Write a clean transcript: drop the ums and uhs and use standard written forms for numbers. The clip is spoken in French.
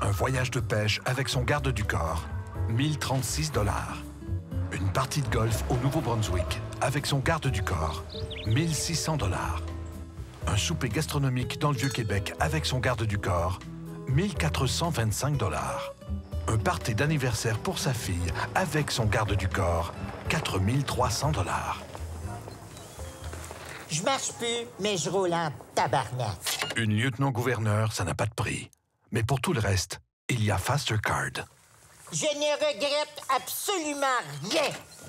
Un voyage de pêche avec son garde du corps, 1036 $. Une partie de golf au Nouveau-Brunswick avec son garde du corps, 1600 $. Un souper gastronomique dans le Vieux-Québec avec son garde du corps, 1425 $. Un party d'anniversaire pour sa fille avec son garde du corps, 4300 $. Je marche plus, mais je roule en tabarnak. Une lieutenant-gouverneur, ça n'a pas de prix. Mais pour tout le reste, il y a Fastercard. Je ne regrette absolument rien.